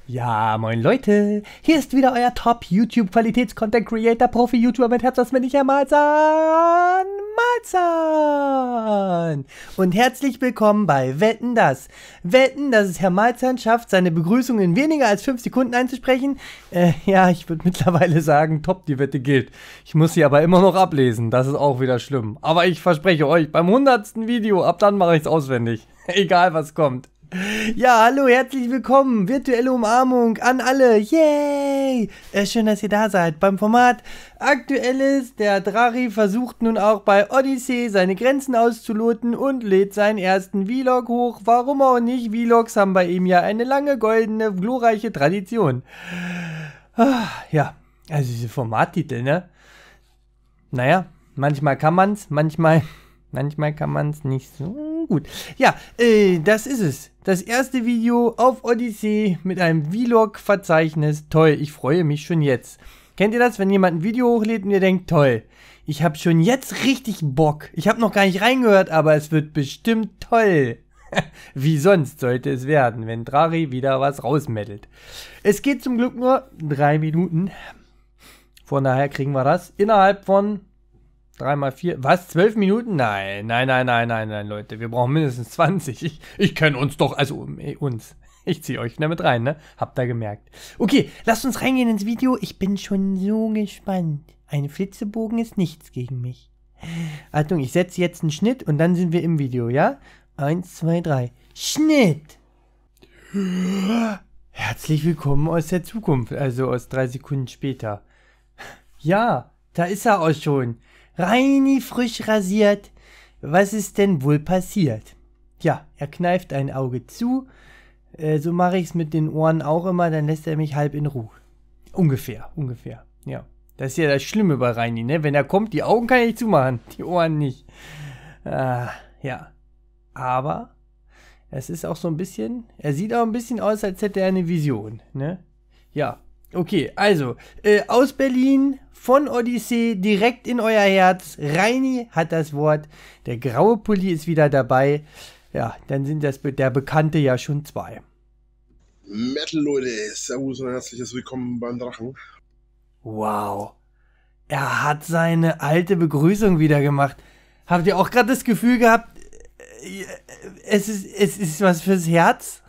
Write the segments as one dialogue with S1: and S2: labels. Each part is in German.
S1: Ja, moin Leute, hier ist wieder euer Top-YouTube-Qualitäts-Content-Creator, Profi-YouTuber mit herzensmännlicher Malzahn. Und herzlich willkommen bei Wetten, dass es Herr Malzahn schafft, seine Begrüßung in weniger als 5 Sekunden einzusprechen. Ja, ich würde mittlerweile sagen, top, die Wette gilt. Ich muss sie aber immer noch ablesen, das ist auch wieder schlimm. Aber ich verspreche euch, beim 100. Video, ab dann mache ich es auswendig. Egal, was kommt. Ja, hallo, herzlich willkommen, virtuelle Umarmung an alle, yay! Schön, dass ihr da seid. Beim Format Aktuelles, der Drari versucht nun auch bei Odyssey seine Grenzen auszuloten und lädt seinen ersten Vlog hoch. Warum auch nicht? Vlogs haben bei ihm ja eine lange, goldene, glorreiche Tradition. Ja, also diese Formattitel, ne? Naja, manchmal kann man's, manchmal kann man es nicht so gut. Ja, das ist es. Das erste Video auf Odyssey mit einem Vlog-Verzeichnis. Toll, ich freue mich schon jetzt. Kennt ihr das, wenn jemand ein Video hochlädt und ihr denkt, toll, ich habe schon jetzt richtig Bock. Ich habe noch gar nicht reingehört, aber es wird bestimmt toll. Wie sonst sollte es werden, wenn Drari wieder was rausmettelt. Es geht zum Glück nur 3 Minuten. Von daher kriegen wir das innerhalb von 3 mal 4, was? 12 Minuten? Nein, Leute, wir brauchen mindestens 20. Ich kenne uns doch, also uns. Ich ziehe euch damit rein, ne? Habt ihr gemerkt. Okay, lasst uns reingehen ins Video. Ich bin schon so gespannt. Ein Flitzebogen ist nichts gegen mich. Achtung, ich setze jetzt einen Schnitt und dann sind wir im Video, ja? 1, 2, 3. Schnitt! Herzlich willkommen aus der Zukunft, also aus 3 Sekunden später. Ja, da ist er auch schon. Reini frisch rasiert. Was ist denn wohl passiert? Ja, er kneift ein Auge zu. So mache ich es mit den Ohren auch immer, dann lässt er mich halb in Ruhe. Ungefähr. Ja, das ist ja das Schlimme bei Reini, ne? Wenn er kommt, die Augen kann ich nicht zumachen, die Ohren nicht. Ja, aber es ist auch so ein bisschen, er sieht auch ein bisschen aus, als hätte er eine Vision, ne? Ja. Okay, also, aus Berlin, von Odyssey, direkt in euer Herz. Reini hat das Wort. Der graue Pulli ist wieder dabei. Ja, dann sind das der Bekannte ja schon 2.
S2: Metal Leute, servus und herzliches Willkommen beim Drachen.
S1: Wow, er hat seine alte Begrüßung wieder gemacht. Habt ihr auch gerade das Gefühl gehabt, es ist was fürs Herz?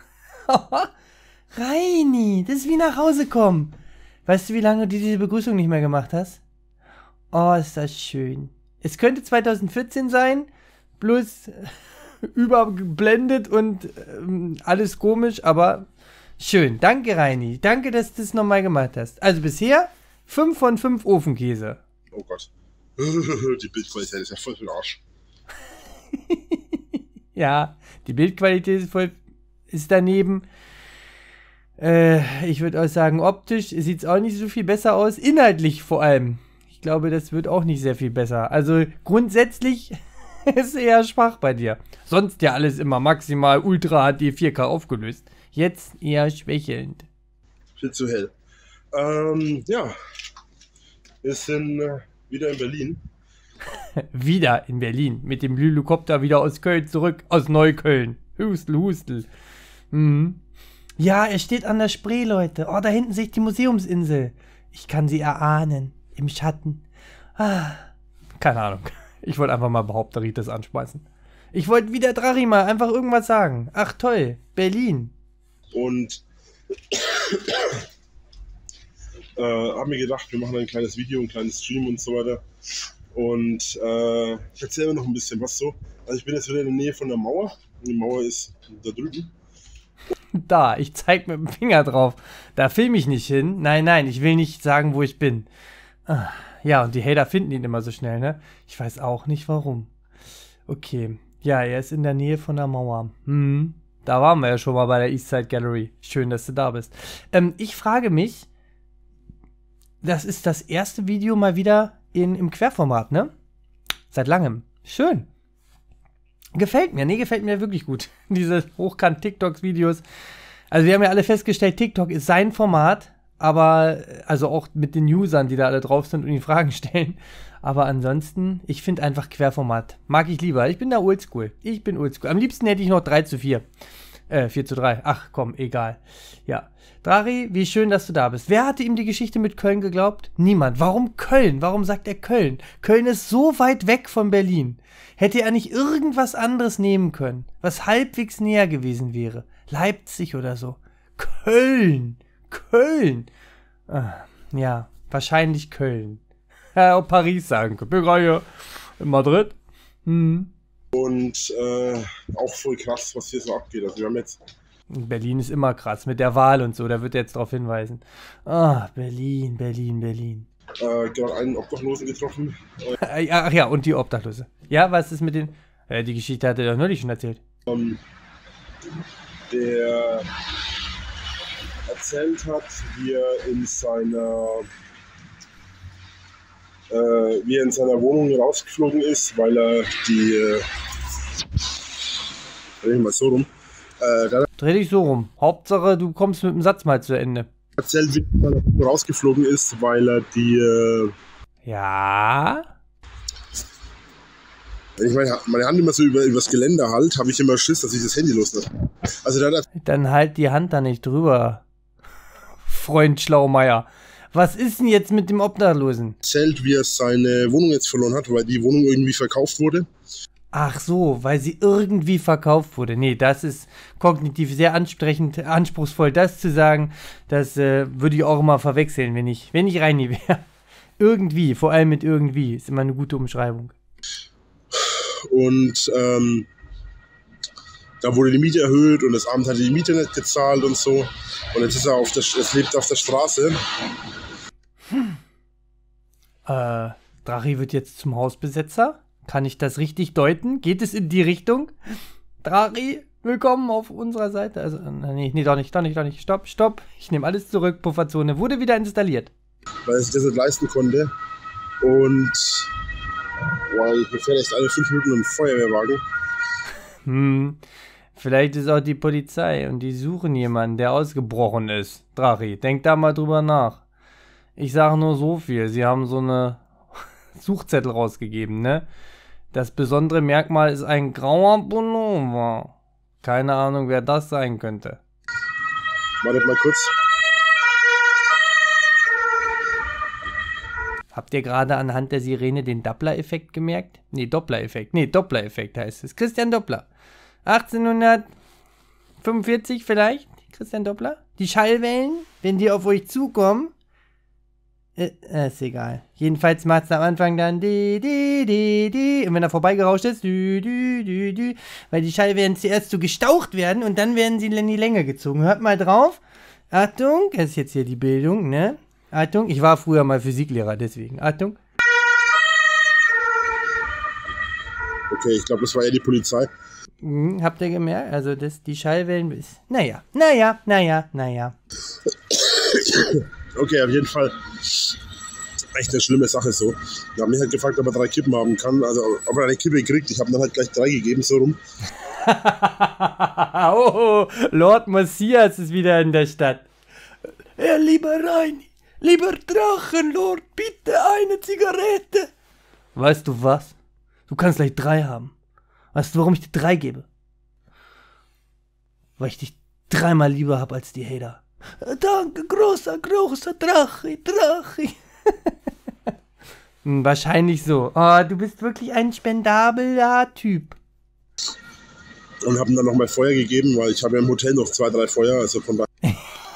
S1: Reini, das ist wie nach Hause kommen. Weißt du, wie lange du diese Begrüßung nicht mehr gemacht hast? Oh, ist das schön. Es könnte 2014 sein, bloß überblendet und alles komisch, aber schön. Danke, Reini. Danke, dass du das nochmal gemacht hast. Also bisher 5 von 5 Ofenkäse.
S2: Oh Gott. Die Bildqualität ist ja voll für den Arsch.
S1: Ja, die Bildqualität ist daneben. Ich würde auch sagen, optisch sieht es auch nicht so viel besser aus. Inhaltlich vor allem. Ich glaube, das wird auch nicht sehr viel besser. Also grundsätzlich ist eher schwach bei dir. Sonst ja alles immer maximal Ultra HD 4K aufgelöst. Jetzt eher schwächelnd.
S2: Viel zu hell. Ja. Wir sind wieder in Berlin.
S1: Wieder in Berlin. Mit dem Lülukopter wieder aus Köln zurück. Aus Neukölln. Hustel. Mhm. Ja, er steht an der Spree, Leute. Oh, da hinten sehe ich die Museumsinsel. Ich kann sie erahnen. Im Schatten. Keine Ahnung. Ich wollte einfach mal Behaupteritis anspeisen. Ich wollte wie der Drari mal einfach irgendwas sagen. Ach toll, Berlin.
S2: Und haben mir gedacht, wir machen ein kleines Video, ein kleines Stream und so weiter. Und ich erzähle noch ein bisschen was so. Also ich bin jetzt wieder in der Nähe von der Mauer. Die Mauer ist da drüben.
S1: Da, ich zeig mit dem Finger drauf. Da filme ich nicht hin. Nein, ich will nicht sagen, wo ich bin. Ja, und die Hater finden ihn immer so schnell, ne? Ich weiß auch nicht, warum. Okay. Ja, er ist in der Nähe von der Mauer. Da waren wir ja schon mal bei der Eastside Gallery. Schön, dass du da bist. Ich frage mich, das ist das erste Video mal wieder im Querformat, ne? Seit langem. Schön. Gefällt mir wirklich gut. Diese Hochkant-TikToks-Videos. Also wir haben ja alle festgestellt, TikTok ist sein Format, aber, also auch mit den Usern, die da alle drauf sind und die Fragen stellen. Aber ansonsten, ich finde einfach Querformat. Mag ich lieber. Ich bin da oldschool. Am liebsten hätte ich noch 3:4. 4:3. Ach komm, egal. Ja. Drachi, wie schön, dass du da bist. Wer hatte ihm die Geschichte mit Köln geglaubt? Niemand. Warum Köln? Warum sagt er Köln? Köln ist so weit weg von Berlin. Hätte er nicht irgendwas anderes nehmen können, was halbwegs näher gewesen wäre? Leipzig oder so. Köln. Köln. Ja, wahrscheinlich Köln. Ja, auch Paris sagen können. Bin gerade hier in Madrid.
S2: Und auch voll krass, was hier so abgeht. Also wir haben jetzt...
S1: Berlin ist immer krass, mit der Wahl und so, da wird er jetzt darauf hinweisen. Berlin, Berlin, Berlin.
S2: Gerade einen Obdachlosen getroffen.
S1: Ach ja, und die Obdachlose. Ja, was ist mit den... die Geschichte hat er doch neulich schon erzählt.
S2: Der erzählt hat, wie er in seiner Wohnung rausgeflogen ist, weil er dreh ich mal so rum.
S1: Dreh dich so rum. Hauptsache, du kommst mit dem Satz mal zu Ende.
S2: Erzählt, wie er rausgeflogen ist, weil er
S1: Ja?
S2: Wenn ich meine Hand immer so übers Geländer halte, habe ich immer Schiss, dass ich das Handy loslasse. Also
S1: dann halt die Hand da nicht drüber, Freund Schlaumeier. Was ist denn jetzt mit dem Obdachlosen?
S2: Erzählt, wie er seine Wohnung jetzt verloren hat, weil die Wohnung irgendwie verkauft wurde.
S1: Ach so, weil sie irgendwie verkauft wurde. Nee, das ist kognitiv sehr ansprechend, anspruchsvoll, das zu sagen. Das würde ich auch immer verwechseln, wenn ich Reini wäre. Irgendwie, vor allem mit irgendwie, ist immer eine gute Umschreibung.
S2: Und da wurde die Miete erhöht und das Amt hat die Miete nicht gezahlt und so. Und jetzt ist er lebt auf der Straße.
S1: Drachi wird jetzt zum Hausbesetzer? Kann ich das richtig deuten? Geht es in die Richtung? Drachi, willkommen auf unserer Seite. Also, nee, doch nicht. Stopp. Ich nehme alles zurück. Pufferzone wurde wieder installiert.
S2: Weil er sich das nicht leisten konnte. Und mir fährt echt alle 5 Minuten ein Feuerwehrwagen.
S1: Vielleicht ist auch die Polizei und die suchen jemanden, der ausgebrochen ist. Drachi, denk da mal drüber nach. Ich sage nur so viel. Sie haben so eine Suchzettel rausgegeben, ne? Das besondere Merkmal ist ein grauer Pullover. Keine Ahnung, wer das sein könnte.
S2: Wartet mal kurz.
S1: Habt ihr gerade anhand der Sirene den Doppler-Effekt gemerkt? Nee, Doppler-Effekt. Nee, Doppler-Effekt heißt es. Christian Doppler. 1845 vielleicht, Christian Doppler. Die Schallwellen, wenn die auf euch zukommen, ist egal. Jedenfalls macht es am Anfang dann di. Und wenn er vorbeigerauscht ist, weil die Schallwellen zuerst so gestaucht werden und dann werden sie in die Länge gezogen. Hört mal drauf. Achtung, das ist jetzt hier die Bildung, ne? Achtung, ich war früher mal Physiklehrer, deswegen. Achtung.
S2: Okay, ich glaube, das war eher die Polizei.
S1: Habt ihr gemerkt? Also die Schallwellen ist... Naja.
S2: Okay, auf jeden Fall echt eine schlimme Sache so. Wir haben mich halt gefragt, ob er 3 Kippen haben kann, also ob er eine Kippe kriegt. Ich habe dann halt gleich 3 gegeben, so rum.
S1: Oh, Lord Messias ist wieder in der Stadt. Lieber Reini, lieber Drachenlord, bitte eine Zigarette. Weißt du was? Du kannst gleich 3 haben. Weißt du, warum ich dir 3 gebe? Weil ich dich 3-mal lieber habe als die Hater. Danke, großer Drachi. Wahrscheinlich so. Oh, du bist wirklich ein spendabler Typ.
S2: Und haben dann nochmal Feuer gegeben, weil ich habe ja im Hotel noch 2, 3 Feuer, also von daher.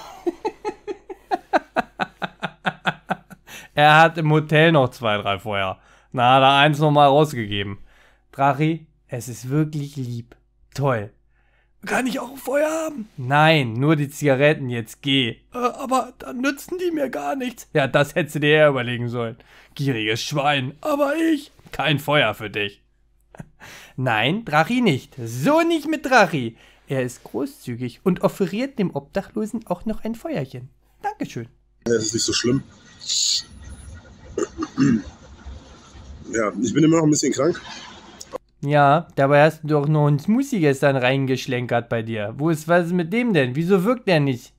S1: Er hat im Hotel noch 2, 3 Feuer. Na, hat er eins nochmal rausgegeben. Drachi, es ist wirklich lieb. Toll. Kann ich auch Feuer haben? Nein, nur die Zigaretten, jetzt geh. Aber dann nützen die mir gar nichts. Ja, das hättest du dir eher überlegen sollen. Gieriges Schwein, aber ich. Kein Feuer für dich. Nein, Drachi nicht. So nicht mit Drachi. Er ist großzügig und offeriert dem Obdachlosen auch noch ein Feuerchen. Dankeschön.
S2: Ja, das ist nicht so schlimm. Ja, ich bin immer noch ein bisschen krank.
S1: Ja, dabei hast du doch noch einen Smoothie gestern reingeschlenkert bei dir. Was ist mit dem denn? Wieso wirkt der nicht?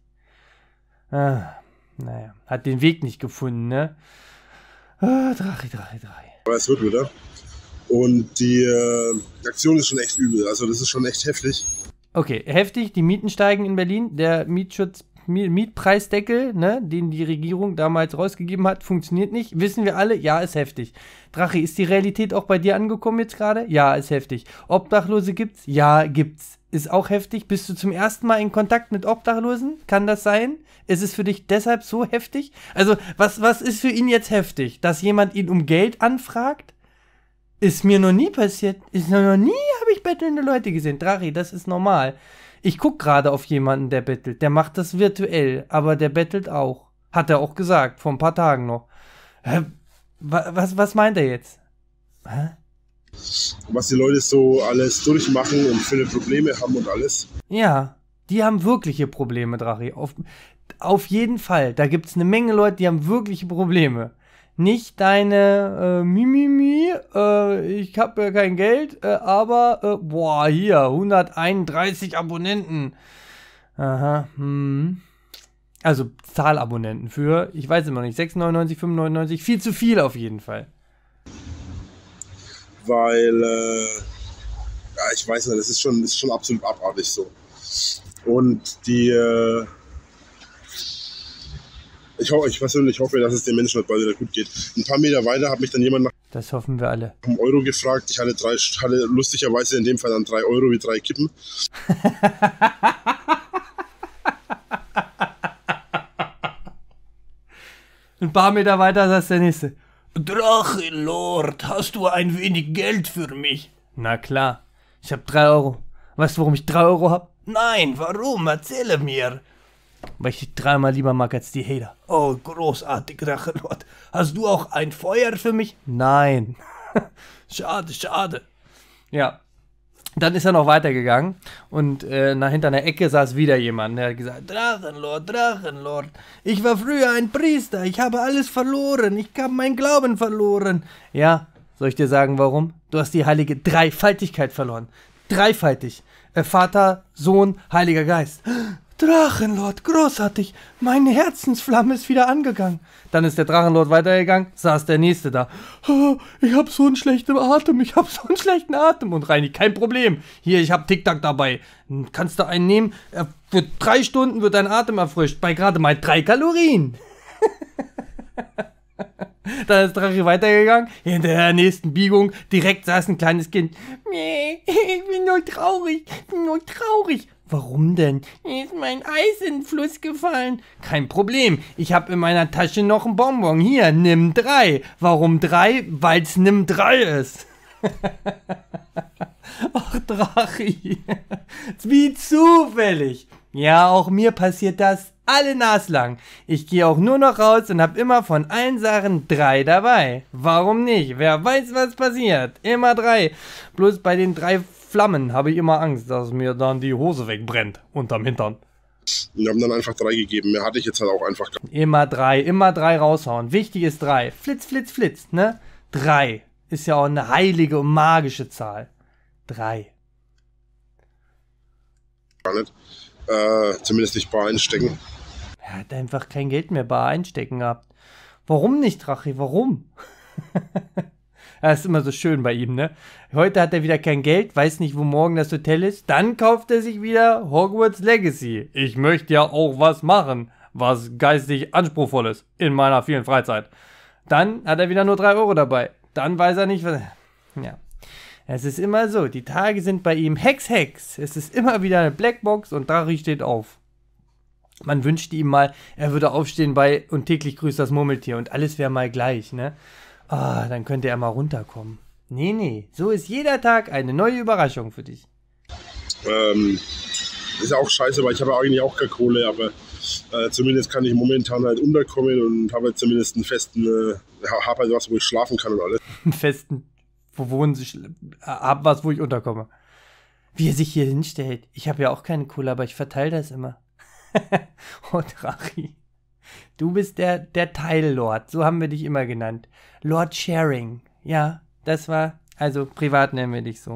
S1: Naja, hat den Weg nicht gefunden, ne? Drachi.
S2: Aber es wird wieder. Und die Aktion ist schon echt übel. Also das ist schon echt heftig.
S1: Okay, heftig, die Mieten steigen in Berlin. Der Mietpreisdeckel, ne, den die Regierung damals rausgegeben hat, funktioniert nicht. Wissen wir alle? Ja, ist heftig. Drachi, ist die Realität auch bei dir angekommen jetzt gerade? Ja, ist heftig. Obdachlose gibt's? Ja, gibt's. Ist auch heftig. Bist du zum ersten Mal in Kontakt mit Obdachlosen? Kann das sein? Ist es für dich deshalb so heftig? Also, was ist für ihn jetzt heftig? Dass jemand ihn um Geld anfragt? Ist mir noch nie passiert. Noch nie habe ich bettelnde Leute gesehen. Drachi, das ist normal. Ich gucke gerade auf jemanden, der bettelt. Der macht das virtuell, aber der bettelt auch. Hat er auch gesagt, vor ein paar Tagen noch. Was meint er jetzt? Hä?
S2: Was die Leute so alles durchmachen und für Probleme haben und alles.
S1: Ja, die haben wirkliche Probleme, Drachi. Auf jeden Fall. Da gibt es eine Menge Leute, die haben wirkliche Probleme. Nicht deine ich habe ja kein Geld, aber boah, hier, 131 Abonnenten. Aha, Also Zahlabonnenten für, ich weiß immer nicht, 6,99, 5,99, viel zu viel auf jeden Fall.
S2: Weil, ja, ich weiß nicht, das ist schon absolut abartig so. Und die, ich persönlich hoffe, dass es den Menschen halt bald wieder gut geht. Ein paar Meter weiter hat mich dann jemand nach
S1: Das hoffen wir alle.
S2: einem Euro gefragt. Ich hatte lustigerweise in dem Fall dann 3 Euro wie 3 Kippen.
S1: Ein paar Meter weiter saß der nächste. Drachenlord, hast du ein wenig Geld für mich? Na klar, ich habe 3 Euro. Weißt du, warum ich 3 Euro habe? Nein, warum? Erzähle mir. Weil ich dich 3-mal lieber mag als die Hater. Oh, großartig, Drachenlord. Hast du auch ein Feuer für mich? Nein. Schade, schade. Ja. Dann ist er noch weitergegangen und hinter einer Ecke saß wieder jemand. Der hat gesagt, Drachenlord, Drachenlord, ich war früher ein Priester, ich habe alles verloren, ich habe meinen Glauben verloren. Ja, soll ich dir sagen, warum? Du hast die heilige Dreifaltigkeit verloren. Dreifaltig. Vater, Sohn, Heiliger Geist. Drachenlord, großartig, meine Herzensflamme ist wieder angegangen. Dann ist der Drachenlord weitergegangen, saß der Nächste da. Oh, ich hab so einen schlechten Atem, Und Reini, kein Problem. Hier, ich hab Tic-Tac dabei. Kannst du einen nehmen? Für 3 Stunden wird dein Atem erfrischt, bei gerade mal 3 Kalorien. Dann ist Drachi weitergegangen, hinter der nächsten Biegung, direkt saß ein kleines Kind. Ich bin nur traurig, Warum denn? Mir ist mein Eis in den Fluss gefallen. Kein Problem, ich habe in meiner Tasche noch einen Bonbon. Hier, nimm 3. Warum 3? Weil's nimm 3 ist. Ach, Drachi. Wie zufällig. Ja, auch mir passiert das alle naslang. Ich gehe auch nur noch raus und habe immer von allen Sachen 3 dabei. Warum nicht? Wer weiß, was passiert. Immer 3. Bloß bei den 3 Flammen habe ich immer Angst, dass mir dann die Hose wegbrennt unterm Hintern.
S2: Wir haben dann einfach 3 gegeben. Mehr hatte ich jetzt halt auch einfach.
S1: Immer 3 raushauen. Wichtig ist 3. Flitz, flitz, flitz, ne? 3 ist ja auch eine heilige und magische Zahl. 3.
S2: Gar nicht. Zumindest nicht bar einstecken.
S1: Er hat einfach kein Geld mehr bar einstecken gehabt. Warum nicht, Drachi? Warum? Das ist immer so schön bei ihm, ne? Heute hat er wieder kein Geld, weiß nicht, wo morgen das Hotel ist. Dann kauft er sich wieder Hogwarts Legacy. Ich möchte ja auch was machen, was geistig anspruchsvoll ist in meiner vielen Freizeit. Dann hat er wieder nur 3 Euro dabei. Dann weiß er nicht, was... Ja. Es ist immer so, die Tage sind bei ihm Hex. Es ist immer wieder eine Blackbox und Drachi steht auf. Man wünschte ihm mal, er würde aufstehen bei Und täglich grüßt das Murmeltier und alles wäre mal gleich, ne? Ah, dann könnte er mal runterkommen. Nee, so ist jeder Tag eine neue Überraschung für dich.
S2: Ist ja auch scheiße, weil ich habe eigentlich auch keine Kohle, aber zumindest kann ich momentan halt unterkommen und habe halt zumindest einen festen, habe halt was, wo ich schlafen kann und alles.
S1: Einen festen, wo wohnen Sie, hab was, wo ich unterkomme. Wie er sich hier hinstellt. Ich habe ja auch keine Kohle, aber ich verteile das immer. Oh, Drachi. Du bist der Teillord, so haben wir dich immer genannt. Lord Sharing. Ja, das war, also privat nennen wir dich so.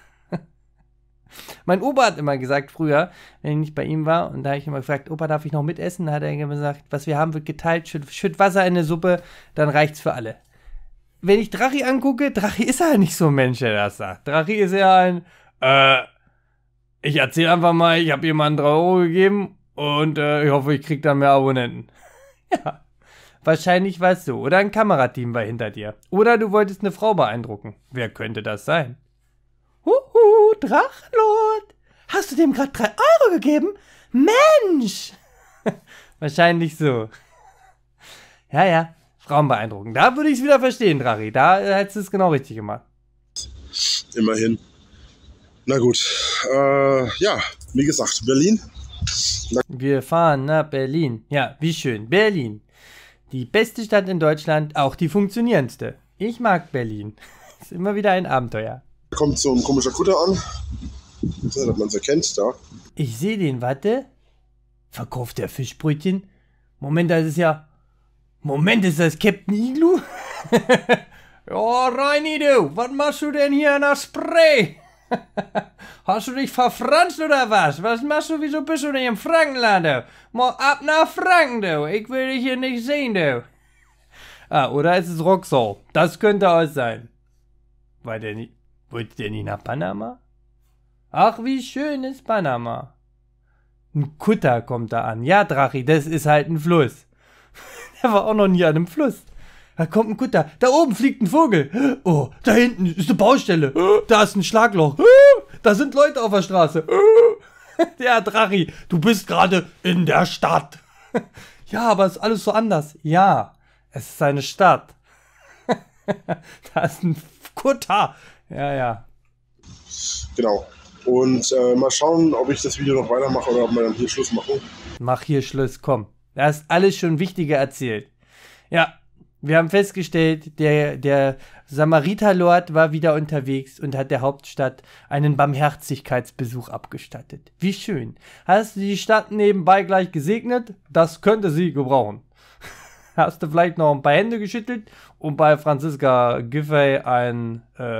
S1: Mein Opa hat immer gesagt früher, wenn ich nicht bei ihm war, und da habe ich immer gefragt, Opa, darf ich noch mitessen? Da hat er immer gesagt, was wir haben, wird geteilt, schütt Wasser in eine Suppe, dann reicht's für alle. Wenn ich Drachi angucke, Drachi ist ja nicht so ein Mensch, der das sagt. Drachi ist ja ein, Ich erzähle einfach mal, ich habe jemandem 3 Euro gegeben und ich hoffe, ich krieg dann mehr Abonnenten. Ja, wahrscheinlich war es so. Oder ein Kamerateam war hinter dir. Oder du wolltest eine Frau beeindrucken. Wer könnte das sein? Huhu, Drachenlord. Hast du dem gerade 3 Euro gegeben? Mensch! Wahrscheinlich so. Ja, Frauen beeindrucken. Da würde ich es wieder verstehen, Drachi. Da hättest du es genau richtig gemacht.
S2: Immerhin. Na gut. Ja, wie gesagt, Berlin.
S1: Wir fahren nach Berlin. Ja, wie schön. Berlin. Die beste Stadt in Deutschland, auch die funktionierendste. Ich mag Berlin. Ist immer wieder ein Abenteuer.
S2: Da kommt so ein komischer Kutter an. So, dass man es erkennt, da.
S1: Ich sehe den, warte. Verkauft der Fischbrötchen? Moment, das ist ja... Moment, ist das Captain Igloo? Ja, Reini, du, was machst du denn hier in der Spree? Hast du dich verfranst oder was? Was machst du, wieso bist du denn im Frankenland, du? Mal ab nach Franken, du. Ich will dich hier nicht sehen, du. Ah, oder ist es Roxor? Das könnte auch sein. Wollte der nie nach Panama? Ach, wie schön ist Panama. Ein Kutter kommt da an. Ja, Drachi, das ist halt ein Fluss. Der war auch noch nie an einem Fluss. Da kommt ein Kutter. Da oben fliegt ein Vogel. Oh, da hinten ist eine Baustelle. Da ist ein Schlagloch. Da sind Leute auf der Straße. Ja, Drachi, du bist gerade in der Stadt. Ja, aber ist alles so anders. Ja, es ist eine Stadt. Da ist ein Kutter. Ja.
S2: Genau. Und mal schauen, ob ich das Video noch weitermache oder ob wir dann hier Schluss machen.
S1: Mach hier Schluss, komm. Da ist alles schon Wichtige erzählt. Ja, wir haben festgestellt, der Samariterlord war wieder unterwegs und hat der Hauptstadt einen Barmherzigkeitsbesuch abgestattet. Wie schön. Hast du die Stadt nebenbei gleich gesegnet? Das könnte sie gebrauchen. Hast du vielleicht noch ein paar Hände geschüttelt und bei Franziska Giffey einen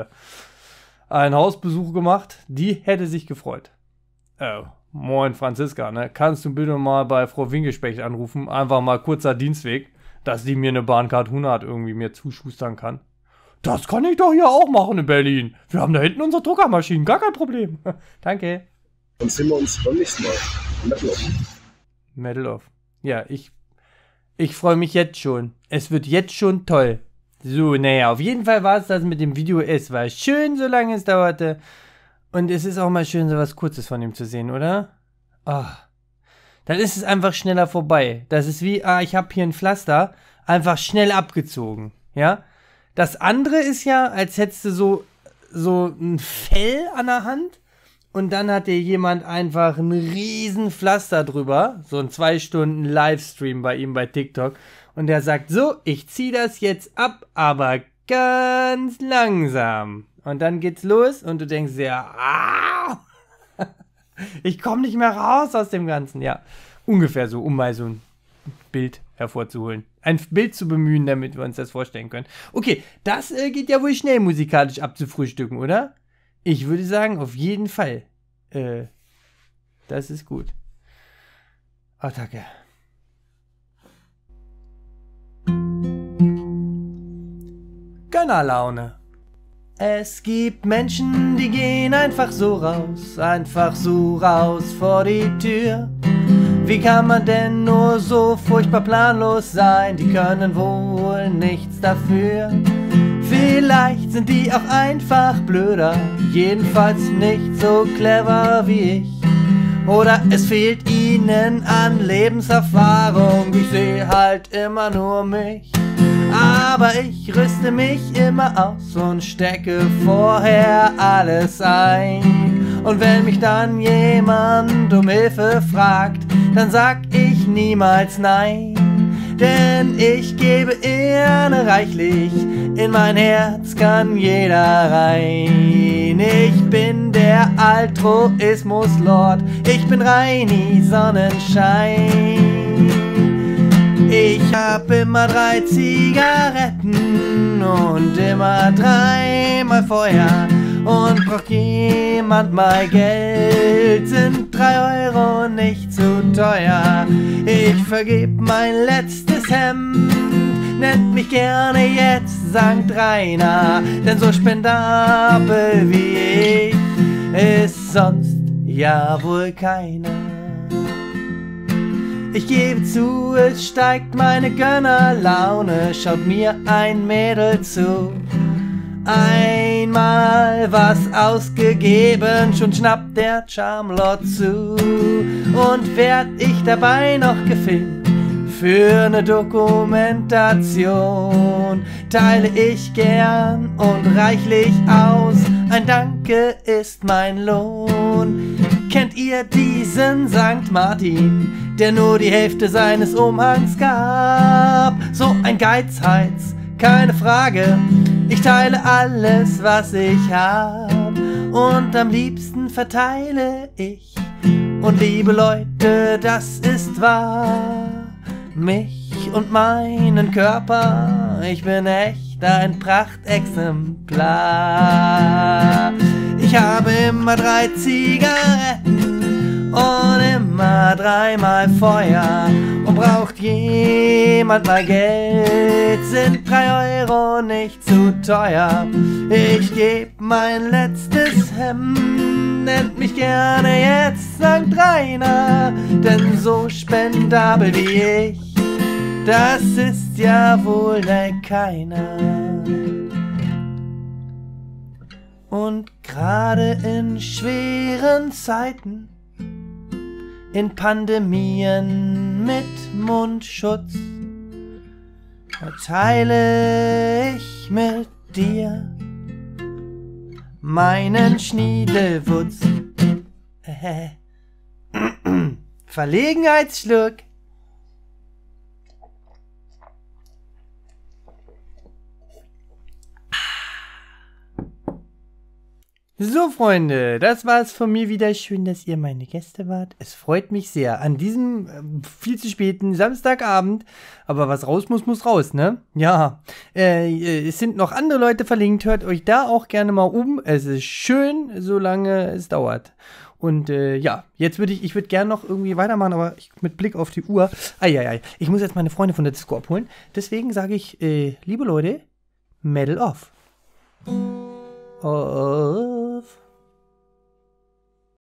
S1: Hausbesuch gemacht? Die hätte sich gefreut. Moin Franziska, ne? Kannst du bitte mal bei Frau Wingespecht anrufen? Einfach mal kurzer Dienstweg, dass die mir eine Bahncard 100 irgendwie mir zuschustern kann. Das kann ich doch hier auch machen in Berlin. Wir haben da hinten unsere Druckermaschinen, gar kein Problem. Danke.
S2: Dann sehen wir uns beim nächsten Mal. Metal Off.
S1: Metal Off. Ja, ich freue mich jetzt schon. Es wird jetzt schon toll. So, naja, auf jeden Fall war es das mit dem Video. Es war schön, so lange es dauerte. Und es ist auch mal schön, so was Kurzes von ihm zu sehen, oder? Dann ist es einfach schneller vorbei. Das ist wie, ich habe hier ein Pflaster, einfach schnell abgezogen, ja? Das andere ist ja, als hättest du so ein Fell an der Hand und dann hat dir jemand einfach ein riesen Pflaster drüber, so ein 2 Stunden Livestream bei ihm bei TikTok und der sagt, so, ich zieh das jetzt ab, aber ganz langsam. Und dann geht's los und du denkst dir, ich komme nicht mehr raus aus dem Ganzen. Ja, ungefähr so, um mal so ein Bild hervorzuholen. Ein Bild zu bemühen, damit wir uns das vorstellen können. Okay, das geht ja wohl schnell musikalisch abzufrühstücken, oder? Ich würde sagen, auf jeden Fall. Das ist gut. Danke. Gönnerlaune. Es gibt Menschen, die gehen einfach so raus vor die Tür. Wie kann man denn nur so furchtbar planlos sein? Die können wohl nichts dafür. Vielleicht sind die auch einfach blöder, jedenfalls nicht so clever wie ich. Oder es fehlt ihnen an Lebenserfahrung, ich sehe halt immer nur mich. Aber ich rüste mich immer aus und stecke vorher alles ein. Und wenn mich dann jemand um Hilfe fragt, dann sag ich niemals nein. Denn ich gebe gerne reichlich, in mein Herz kann jeder rein. Ich bin der Altruismus-Lord, ich bin Reini Sonnenschein. Ich hab immer 3 Zigaretten und immer 3-mal Feuer. Und braucht jemand mal Geld, sind 3 Euro nicht zu teuer. Ich vergeb mein letztes Hemd, nennt mich gerne jetzt Sankt Rainer. Denn so spendabel wie ich ist sonst ja wohl keine. Ich gebe zu, es steigt meine Gönnerlaune, schaut mir ein Mädel zu. Einmal was ausgegeben, schon schnappt der Charmlord zu. Und werd ich dabei noch gefilmt für ne Dokumentation, teile ich gern und reichlich aus, ein Danke ist mein Lohn. Kennt ihr diesen Sankt Martin, der nur die Hälfte seines Umhangs gab? So ein Geizhals, keine Frage, ich teile alles, was ich hab. Und am liebsten verteile ich, und liebe Leute, das ist wahr, mich und meinen Körper, ich bin echt ein Prachtexemplar. Ich habe immer 3 Zigaretten und immer 3-mal Feuer. Und braucht jemand mal Geld, sind 3 Euro nicht zu teuer. Ich geb mein letztes Hemd, nennt mich gerne jetzt Sankt Rainer, denn so spendabel wie ich, das ist ja wohl keiner. Und gerade in schweren Zeiten, in Pandemien mit Mundschutz, teile ich mit dir meinen Schniedelwutz. Verlegenheitsschluck. So, Freunde, das war es von mir wieder. Schön, dass ihr meine Gäste wart. Es freut mich sehr. An diesem viel zu späten Samstagabend. Aber was raus muss, muss raus, ne? Ja. Es sind noch andere Leute verlinkt. Hört euch da auch gerne mal um. Es ist schön, solange es dauert. Und ja, jetzt würde ich würde gerne noch irgendwie weitermachen, aber mit Blick auf die Uhr. Ich muss jetzt meine Freunde von der Disco abholen. Deswegen sage ich, liebe Leute, Medal off. Oh.